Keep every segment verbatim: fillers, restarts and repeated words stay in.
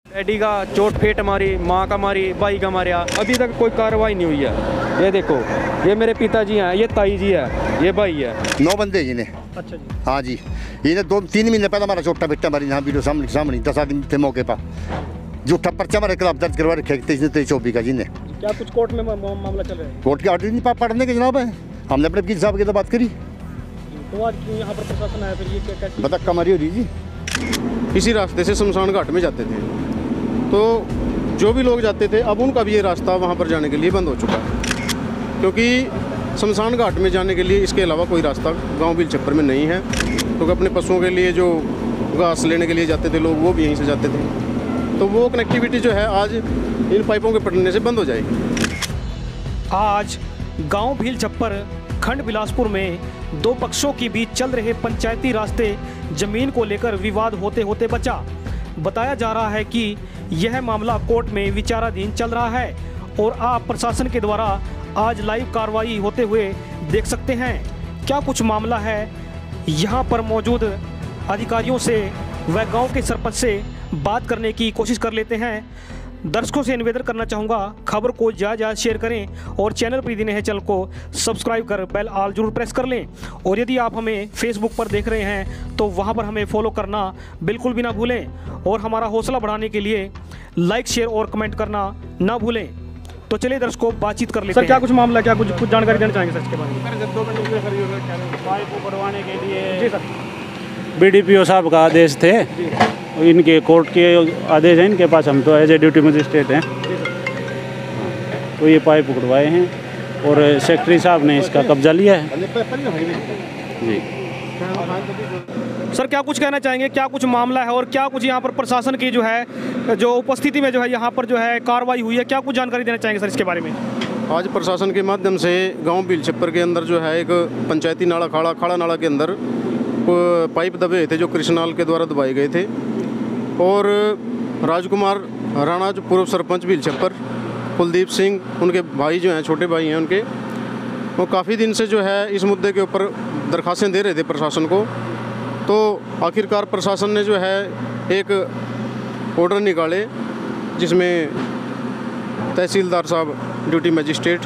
Daddy का चोट fate मारी, माँ का मारी, भाई का मारा, अभी तक कोई कार्रवाई नहीं हुई है। ये देखो, ये मेरे पिताजी हैं, ये ताई जी है, ये भाई है। नौ बंदे जी ने। अच्छा जी। हाँ जी, इन्हें दो तीन महीने पहले हमारा छोटा बेटा मारी यहाँ वीडियो सामने सामने दस आदमी थे मौके पर, झूठा पर्चा हमारे खिलाफ दर्ज करवा रखे तेईस तेईस चौबीस का जी ने। क्या कुछ कोर्ट में मामला चल रहा है? कोर्ट की ऑर्डर नहीं पढ़ने के जनाब है, हमने अपने वकील साहब की तो बात करी। तो आज क्यों यहाँ पर प्रशासन आया, फिर ये क्या कैसे? बता कमारी हो रही जी। इसी रास्ते से शमशान घाट में जाते थे, तो जो भी लोग जाते थे अब उनका भी ये रास्ता वहाँ पर जाने के लिए बंद हो चुका है, क्योंकि शमशान घाट में जाने के लिए इसके अलावा कोई रास्ता गांव बिल छप्पर में नहीं है। तो अपने पशुओं के लिए जो घास लेने के लिए जाते थे लोग, वो भी यहीं से जाते थे, तो वो कनेक्टिविटी जो है आज इन पाइपों के पड़ने से बंद हो जाएगी। आज गांव भील छप्पर खंड बिलासपुर में दो पक्षों के बीच चल रहे पंचायती रास्ते जमीन को लेकर विवाद होते होते बचा। बताया जा रहा है कि यह मामला कोर्ट में विचाराधीन चल रहा है और आप प्रशासन के द्वारा आज लाइव कार्रवाई होते हुए देख सकते हैं। क्या कुछ मामला है, यहाँ पर मौजूद अधिकारियों से व गांव के सरपंच से बात करने की कोशिश कर लेते हैं। दर्शकों से निवेदन करना चाहूँगा, खबर को ज़्यादा ज़्यादा शेयर करें और चैनल पर यदि नए हैं चैनल को सब्सक्राइब कर बेल आल जरूर प्रेस कर लें। और यदि आप हमें फेसबुक पर देख रहे हैं तो वहाँ पर हमें फॉलो करना बिल्कुल भी ना भूलें और हमारा हौसला बढ़ाने के लिए लाइक शेयर और कमेंट करना ना भूलें। तो चलिए दर्शकों बातचीत कर लेते सर, हैं। क्या कुछ मामला, क्या कुछ कुछ जानकारी देना चाहेंगे सर इसके बारे में? पाइप को बढ़वाने के लिए जी सर। बीडीपीओ साहब का आदेश थे, इनके कोर्ट के आदेश हैं इनके पास, हम तो एज ए ड्यूटी मजिस्ट्रेट हैं, तो ये पाइप उड़वाए हैं और सेक्रेटरी साहब ने इसका कब्जा लिया है जी। सर, क्या कुछ कहना चाहेंगे, क्या कुछ मामला है और क्या कुछ यहाँ पर प्रशासन की जो है जो उपस्थिति में जो है यहाँ पर जो है कार्रवाई हुई है, क्या कुछ जानकारी देना चाहेंगे सर इसके बारे में? आज प्रशासन के माध्यम से गांव बिल छप्पर के अंदर जो है एक पंचायती नाला खाड़ा खाड़ा नाला के अंदर पाइप दबे थे जो कृष्णाल के द्वारा दबाए गए थे, और राजकुमार राणा जो पूर्व सरपंच बिल छप्पर, कुलदीप सिंह उनके भाई जो हैं, छोटे भाई हैं उनके, वो काफ़ी दिन से जो है इस मुद्दे के ऊपर दरखास्तें दे रहे थे प्रशासन को। तो आखिरकार प्रशासन ने जो है एक ऑर्डर निकाले जिसमें तहसीलदार साहब, ड्यूटी मजिस्ट्रेट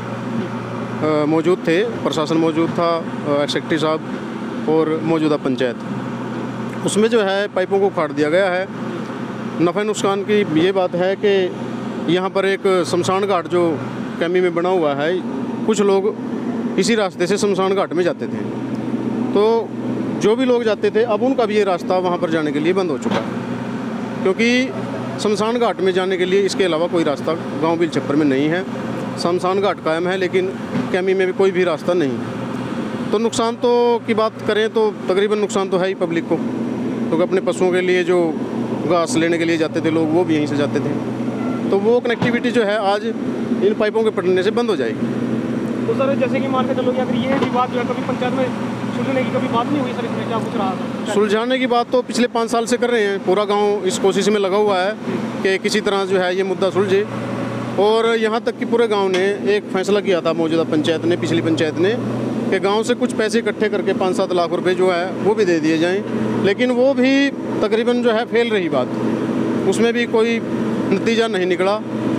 मौजूद थे, प्रशासन मौजूद था, सेक्रेटरी साहब और मौजूदा पंचायत, उसमें जो है पाइपों को उखाड़ दिया गया है। नफ़े नुकसान की ये बात है कि यहाँ पर एक शमशान घाट जो कैमी में बना हुआ है, कुछ लोग इसी रास्ते से शमशान घाट में जाते थे, तो जो भी लोग जाते थे अब उनका भी ये रास्ता वहाँ पर जाने के लिए बंद हो चुका है, क्योंकि शमशान घाट में जाने के लिए इसके अलावा कोई रास्ता गांव बिल छप्पर में नहीं है। शमशान घाट कायम है लेकिन कैमी में भी कोई भी रास्ता नहीं। तो नुकसान तो की बात करें तो तकरीबन नुकसान तो है ही पब्लिक को, तो अपने पशुओं के लिए जो घास लेने के लिए जाते थे लोग, वो भी यहीं से जाते थे, तो वो कनेक्टिविटी जो है आज इन पाइपों के पड़ने से बंद हो जाएगी। तो सर, जैसे कि मान के चलो कि अगर ये विवाद जो है कभी पंचायत में सुलझने की कभी बात नहीं हुई सर, इसमें क्या कुछ रहा था? सुलझाने की बात तो पिछले पाँच साल से कर रहे हैं, पूरा गांव इस कोशिश में लगा हुआ है कि किसी तरह जो है ये मुद्दा सुलझे, और यहाँ तक कि पूरे गांव ने एक फैसला किया था, मौजूदा पंचायत ने, पिछली पंचायत ने, कि गांव से कुछ पैसे इकट्ठे करके पाँच सात लाख रुपए जो है वो भी दे दिए जाएं, लेकिन वो भी तकरीबन जो है फेल रही बात, उसमें भी कोई नतीजा नहीं निकला,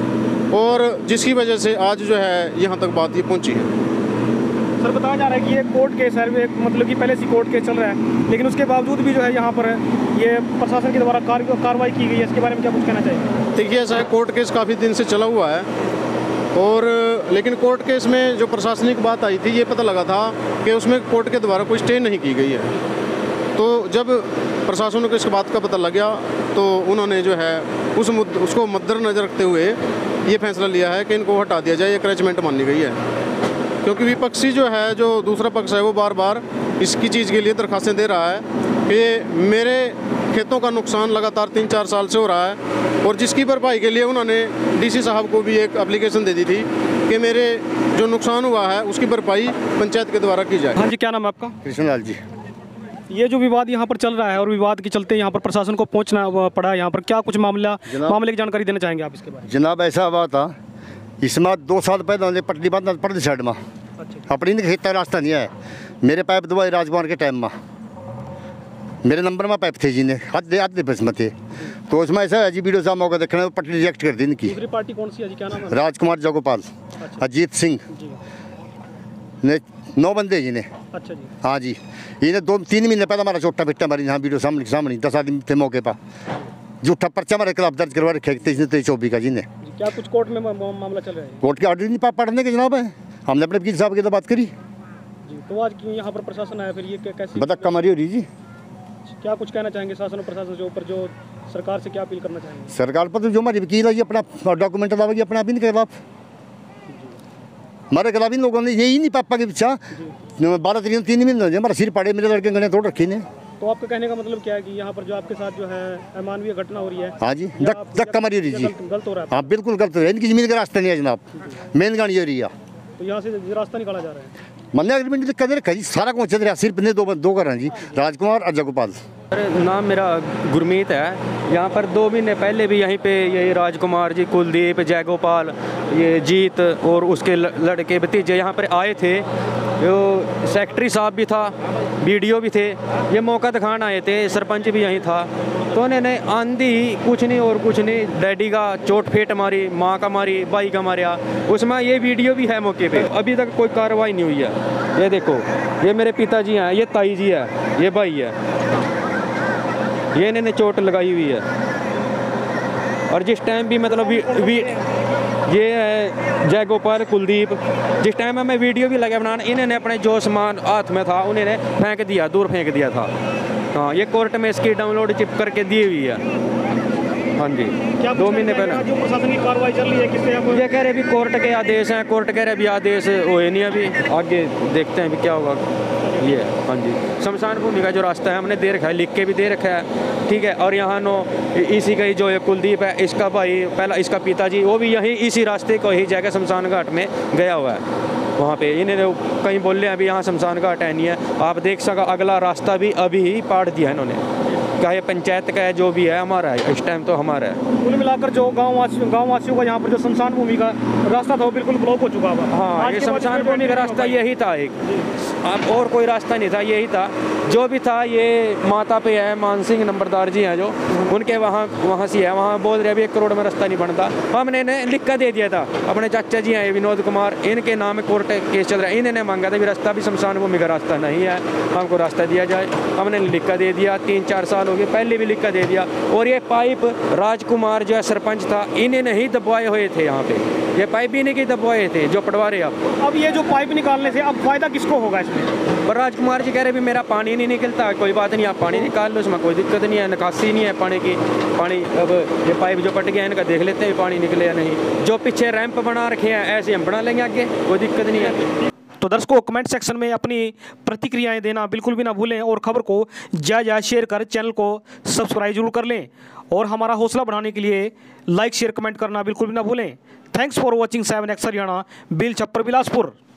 और जिसकी वजह से आज जो है यहाँ तक बात ये पहुँची है। सर, बताया जा रहा है कि ये कोर्ट केस है, मतलब कि पहले से कोर्ट केस चल रहा है, लेकिन उसके बावजूद भी जो है यहाँ पर ये प्रशासन के द्वारा कार्रवाई की गई है, इसके बारे में क्या कुछ कहना चाहिए? देखिए, ऐसा है, कोर्ट केस काफ़ी दिन से चला हुआ है, और लेकिन कोर्ट केस में जो प्रशासनिक बात आई थी, ये पता लगा था कि उसमें कोर्ट के द्वारा कोई स्टे नहीं की गई है। तो जब प्रशासन को इस बात का पता लग गया तो उन्होंने जो है उस मुद्दे उसको मद्देनजर रखते हुए ये फैसला लिया है कि इनको हटा दिया जाए, ये क्रैचमेंट मानी गई है, क्योंकि विपक्षी जो है, जो दूसरा पक्ष है, वो बार बार इसकी चीज़ के लिए दरखास्तें दे रहा है कि मेरे खेतों का नुकसान लगातार तीन चार साल से हो रहा है, और जिसकी भरपाई के लिए उन्होंने डीसी साहब को भी एक एप्लीकेशन दे दी थी कि मेरे जो नुकसान हुआ है उसकी भरपाई पंचायत के द्वारा की जाए। हाँ जी, क्या नाम है आपका? कृष्णलाल जी। ये जो विवाद यहाँ पर चल रहा है और विवाद के चलते यहाँ पर प्रशासन को पहुँचना पड़ा, यहाँ पर क्या कुछ मामला मामले की जानकारी देना चाहेंगे आप इसके बारे में? जनाब, ऐसा हुआ था, इसमें दो साल पहले पटली बांध पड़ साइड में अपनी खेत रास्ता नहीं है, मेरे पाइप दबाई राजकुमार के टाइम में, मेरे नंबर में पाइप थे जी ने आधे आधे बस में थे, तो उसमें ऐसा है जी वीडियो साहब मौका देखने पट्टी रिजेक्ट कर दी इनकी। दूसरी पार्टी कौन सी है जी, क्या नाम है? राजकुमार जगोपाल, अजीत सिंह जी। ने नौ बंदे जी ने। अच्छा जी। हाँ जी, इन्हें दो तीन महीने पहले हमारा छोटा बेटा मारी यहाँ वीडियो सामने सामने दस आदमी थे मौके पर, झूठा पर्चा हमारे खिलाफ दर्ज करवा रखे तेईस तेईस चौबीस का जी ने। जी, क्या कुछ कोर्ट में मा- मामला चल रहा है? कोर्ट के ऑर्डर नहीं पा पढ़ने के जनाब है, हमने अपने वकील साहब की तो बात करी। जी, तो आज क्यों यहाँ पर प्रशासन आया फिर, ये क्या- कैसी बता कमारी हो रही जी। क्या कुछ कहना चाहेंगे शासन और प्रशासन के ऊपर, जो सरकार से क्या अपील करना चाहेंगे? सरकार पर तो जो हमारी वकील है जी अपना डॉक्यूमेंट लावेगी अपना आप ही के खिलाफ, हमारे खिलाफ इन लोगों ने यही नहीं पापा के पीछा बारह तरीन तीन महीने हो गए हमारा सिर पाड़े, मेरे लड़के गने तोड़ रखी ने। तो आपका कहने का मतलब क्या है कि यहाँ पर जो आपके साथ जो है अमानवीय घटना हो रही है? हाँ जी, या धक आप- धक्का मारी हो रही या जी। गलत गलत हो रहा है? हाँ बिल्कुल गलत है, इनकी जमीन का रास्ता नहीं है जनाब, मेन गाड़ी हो रही है। तो यहाँ से रास्ता निकाला जा रहा है? मन्ने अग्रीमेंट लिखा दे रखा जी, सारा कुछ चल रहा, सिर्फ ने दो दो घर हैं जी, राजकुमार और जगोपाल। नाम मेरा गुरमीत है। यहाँ पर दो महीने पहले भी यहीं पे ये राजकुमार जी, कुलदीप, जयगोपाल, ये जीत और उसके ल- लड़के भतीजे यहाँ पर आए थे। जो सेक्रेटरी साहब भी था, बीडीओ भी थे, ये मौका दिखाने आए थे, सरपंच भी यहीं था। तो उन्होंने आंधी ही कुछ नहीं और कुछ नहीं, डैडी का चोट फेट मारी, माँ का मारी, भाई का मारा। उसमें ये वीडियो भी है मौके पे, अभी तक कोई कार्रवाई नहीं हुई है। ये देखो, ये मेरे पिताजी हैं, ये ताई जी है, ये भाई है, ये इन्होंने चोट लगाई हुई है। और जिस टाइम भी मतलब वी, वी, ये है जयगोपाल, कुलदीप, जिस टाइम में मैं वीडियो भी लगा बनाने, इन्होंने अपने जो सामान हाथ में था उन्होंने फेंक दिया, दूर फेंक दिया था। हाँ, ये कोर्ट में इसकी डाउनलोड चिप करके दी हुई है। हाँ जी, क्या दो महीने पहले जो प्रशासनिक कार्रवाई चल रही है, किससे आप ये कह रहे भी कोर्ट के आदेश हैं, कोर्ट कह रहे भी आदेश हुए नहीं, अभी आगे देखते हैं भी क्या होगा। ये है, हाँ जी, शमशान भूमि का जो रास्ता है हमने दे रखा है, लिख के भी दे रखा है, ठीक है। और यहाँ नो इसी का ही जो ये कुलदीप है, इसका भाई पहला, इसका पिताजी, वो भी यहीं इसी रास्ते को ही जाकर शमशान घाट में गया हुआ है। वहाँ पे इन्होंने कहीं बोले अभी यहाँ शमशान घाट है नहीं है, आप देख सका अगला रास्ता भी अभी ही पाड़ दिया है इन्होंने। चाहे पंचायत का है, जो भी है हमारा है, इस टाइम तो हमारा है। कुल मिलाकर जो गाँव वासियों गाँव वासियों का यहाँ पर जो शमशान भूमि का रास्ता था वो बिल्कुल ब्लॉक हो चुका था। हाँ, ये शमशान भूमि का रास्ता यही था एक, अब और कोई रास्ता नहीं था, यही था। जो भी था ये माता पे है, मान सिंह नंबरदार जी हैं जो, उनके वहाँ वहाँ से है, वहाँ बोल रहे अभी एक करोड़ में रास्ता नहीं बनता। हमने इन्हें लिख कर दे दिया था, अपने चाचा जी हैं विनोद कुमार, इनके नाम में कोर्ट केस चल रहा है, इन्होंने मांगा था भी रास्ता भी शमशान भूमि का रास्ता नहीं है, हमको रास्ता दिया जाए। हमने लिख कर दे दिया, तीन चार साल हो गए, पहले भी लिख कर दे दिया। और ये पाइप राजकुमार जो है सरपंच था, इन्हें नहीं दबवाए हुए थे यहाँ पे, ये पाइप भी नहीं दबवाए थे जो पटवा रहे आप। अब ये जो पाइप निकालने से अब फायदा किसको होगा इसमें? पर राजकुमार जी कह रहे भी मेरा पानी नहीं निकलता, कोई बात नहीं, आप पानी निकाल लो, इसमें कोई दिक्कत नहीं है, निकासी नहीं है पानी की। पानी अब ये पाइप जो पट गया है इनका देख लेते हैं पानी निकले या नहीं। जो पीछे रैंप बना रखे हैं ऐसे हम बना लेंगे आगे, कोई दिक्कत नहीं है। तो दर्शकों, कमेंट सेक्शन में अपनी प्रतिक्रियाएं देना बिल्कुल भी ना भूलें और खबर को ज्यादा ज्यादा शेयर कर चैनल को सब्सक्राइब जरूर कर लें और हमारा हौसला बढ़ाने के लिए लाइक शेयर कमेंट करना बिल्कुल भी ना भूलें। Thanks for watching seven X Haryana, बिल छप्पर बिलासपुर।